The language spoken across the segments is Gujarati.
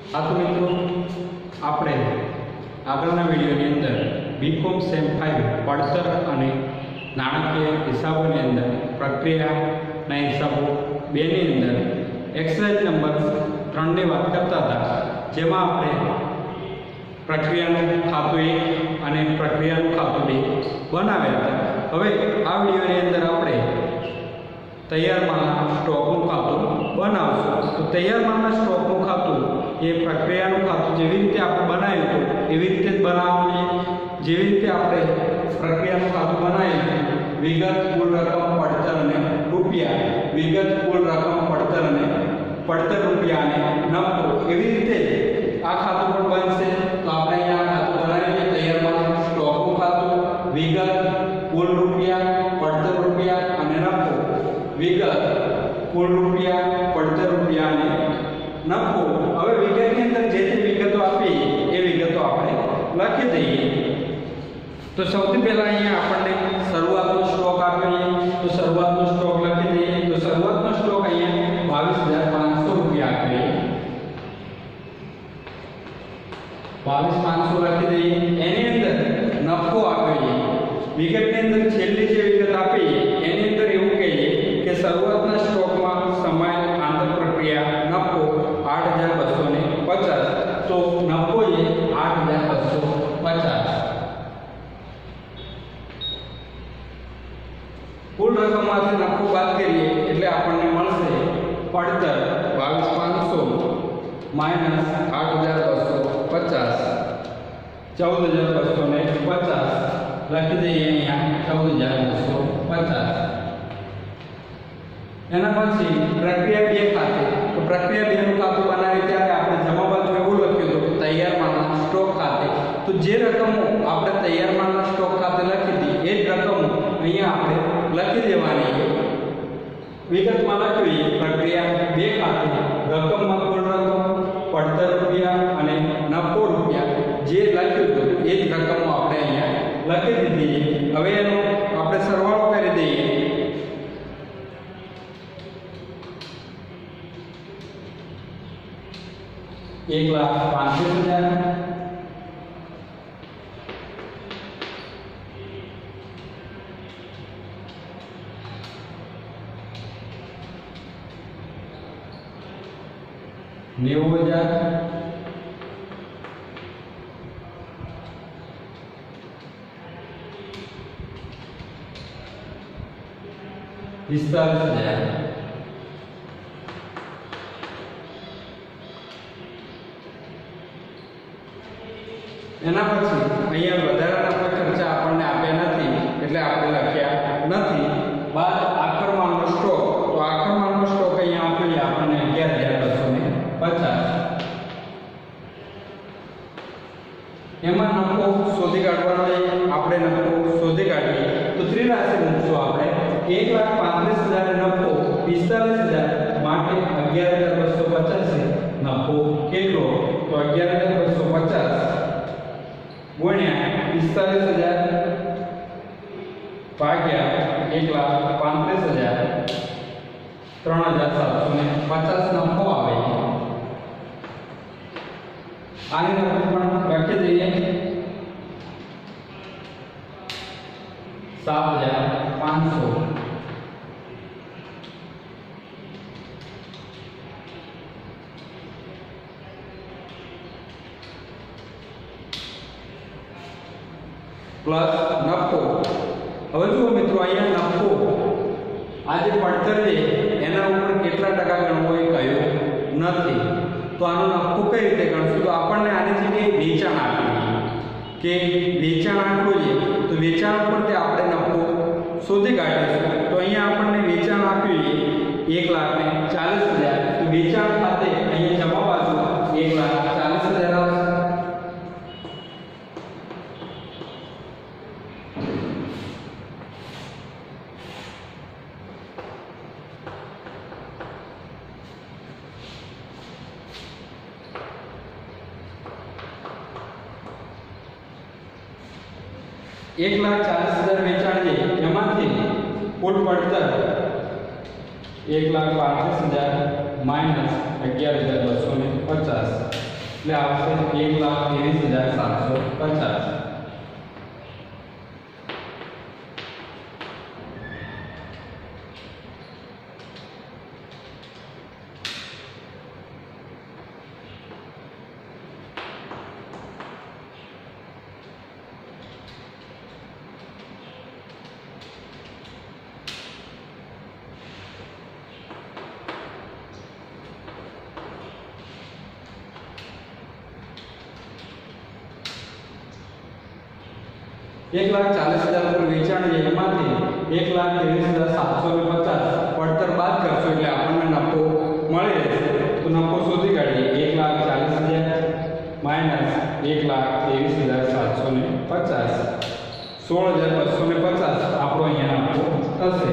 આ તો મિત્રો આપણે આગળના વિડીયોની અંદર બીકોમ સેમ 5 પડતર અને નાણાકીય હિસાબોની અંદર પ્રક્રિયાના હિસાબો 2 ની અંદર એક્સરસાઇઝ નંબર 3 ની વાત કરતા હતા, જેમાં આપણે પ્રક્રિયાનું ખાતું 1 અને પ્રક્રિયાનું ખાતું 2 બનાવ્યા હતા। હવે આ વિડીયોની અંદર આપણે તૈયાર માલના સ્ટોકનું ખાતું બનાવશું। તો તૈયાર માલના સ્ટોકનું ખાતું એ પ્રક્રિયાનું ખાતું જેવી રીતે આપણે બનાવ્યું હતું એવી રીતે જ બનાવવું જોઈએ। જેવી રીતે આપણે પ્રક્રિયાનું ખાતું બનાવ્યું, વિગત, કુલ રકમ, પડતર અને રૂપિયા, વિગત, કુલ રકમ, પડતર અને પડતર રૂપિયા અને નફો, એવી રીતે આ ખાતું પણ બનશે। તો આપણે અહીંયા ખાતું બનાવીએ, તૈયાર માલનું સ્ટોકનું ખાતું, વિગત, કુલ રૂપિયા, પડતર રૂપિયા અને નફો, વિગત, કુલ રૂપિયા, પડતર રૂપિયા અને નફો। હવે વિગતની અંદર જે તે વિગતો આપી એ વિગતો આપણે લખી દઈએ। તો સૌથી પહેલા અહીંયા આપણને શરૂઆતનો સ્ટોક આપ્યો છે, તો શરૂઆતનો સ્ટોક લખી દઈએ। તો શરૂઆતનો સ્ટોક અહીંયા 22,500 રૂપિયા આપ્યો છે, 22,500 લખી દઈએ। એની અંદર નફો આપ્યો છે, વિગતની અંદર છેલ્લી જે વિગત આપી એની અંદર એવું કહીએ કે શરૂઆતના સ્ટોકમાં સમય આંતર પ્રક્રિયા નફો 8,250, તો નફો છે 8,250। કુલ રકમમાંથી નફો બાદ કરીએ એટલે આપણને મળશે પડતર 22,500 માઈનસ 8,250, 14,250 લખી દઈએ અહીંયા 14,250। એના પછી પ્રક્રિયા 2 ખાતે, તો પ્રક્રિયા 2 નું ખાતું બનાવી ત્યારે આપણે જમા બાજુ એવું લખ્યું હતું કે તૈયાર માલના સ્ટોક ખાતે, તો જે રકમો આપણે તૈયાર માલના સ્ટોક ખાતે લખી હતી એ જ રકમો અહીંયા આપણે લખી દેવાની છે। વિગતમાં લખવી પ્રક્રિયા 2 ખાતે, રકમમાં કુલ રકમ, પડતર રૂપિયા અને નફો રૂપિયા, જે લખ્યું હતું એ જ રકમો આપણે અહીંયા લખી દીધી છે। હવે એનો આપણે સરવાળો કરી દઈએ। एक 1,35,000 90,000 45,000 એના પછી અહીંયા વધારાના ખર્ચા આપણને આપ્યા નથી એટલે આપણે લખ્યા નથી। બાદ આખર માલનો સ્ટોક, તો આખર માલનો સ્ટોક અહીંયા આપ્યો આપણને 11,250, એમાં નફો શોધી કાઢવાનો છે। આપણે નફો શોધી કાઢીએ તો ત્રિરાશી મૂકશું આપણે। 1,35,000 નફો 45,000 માટે 11,250 નફો કેટલો? તો 11,250 गुण्या 45,000 भाग्या 1,35,000 3,750 नफो आवे। आनी रकम पण लखी दઈએ 7,500 प्लस नफो। હવે જુઓ મિત્રો, અહીંયા નફો આ જે પડતર છે એના ઉપર કેટલા ટકા ગણવો એ કહ્યું નથી, તો આનો નફો કઈ રીતે ગણશું? તો આપણને આની જગ્યાએ વેચાણ આપ્યું કે વેચાણ આપ્યું છે, તો વેચાણ પરથી આપણે નફો શોધી કાઢીશું। તો અહીંયા આપણને વેચાણ આપ્યું છે 1,40,000, તો વેચાણ ખાતે અહીંયા જમા બાજુ 1,40,000 આવશે। एक 1,40,000 વેચાણ છે, એમાંથી કુલ પડતર 1,35,000 માઈનસ 11,250 એટલે આવશે 1,23,750. एक 1,40,000 પર વેચાણ છે એમાંથી 1,23,750 પડતર બાદ કરશો એટલે આપણને નફો મળી રહેશે. તો નફો શોધી કાઢીએ. 1,40,000 માઈનસ 1,23,750 16,250 આપણો અહીંયા નફો થશે.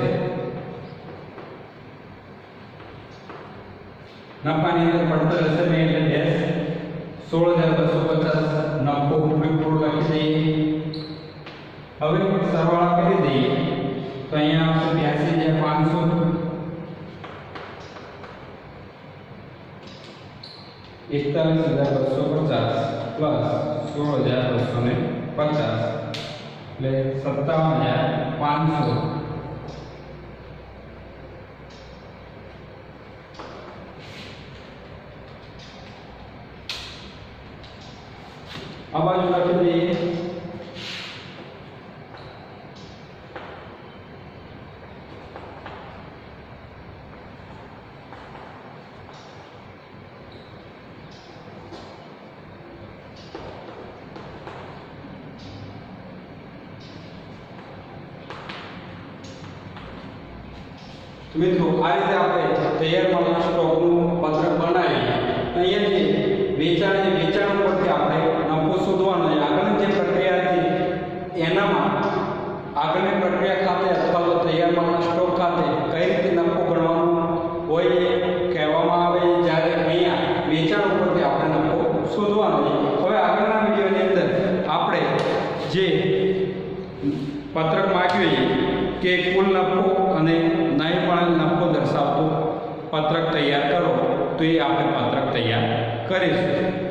નફાની અંદર પડતર હશે ને એટલે ડેશ 16,250 નફો પૂરેપૂરો લખી દઈએ. હવે સરવાળા કરી દઈએ તો અહીંયા આવશે 82,500 41,250 પ્લસ 16,250 એટલે 57,500. આ બાજુ લખી દઈએ. મિત્રો આ રીતે આપણે તૈયાર માલના સ્ટોકનું પત્રક બનાવી અહીંયા જે વેચાણ પરથી આપણે નફો શોધવાનો છે. આગળની જે પ્રક્રિયા હતી એનામાં આગળની પ્રક્રિયા ખાતે અથવા તો તૈયાર માલના સ્ટોક ખાતે કઈ રીતે નફો ગણવાનો હોય એ કહેવામાં આવે. જ્યારે અહીંયા વેચાણ ઉપરથી આપણે નફો શોધવાનો છે. હવે આગળના વિડીયોની અંદર આપણે જે પત્રક માંગ્યું છે કે કુલ નફો અને નહીં પણ નફો દર્શાવતું પત્રક તૈયાર કરો તો એ આપણે પત્રક તૈયાર કરીશું.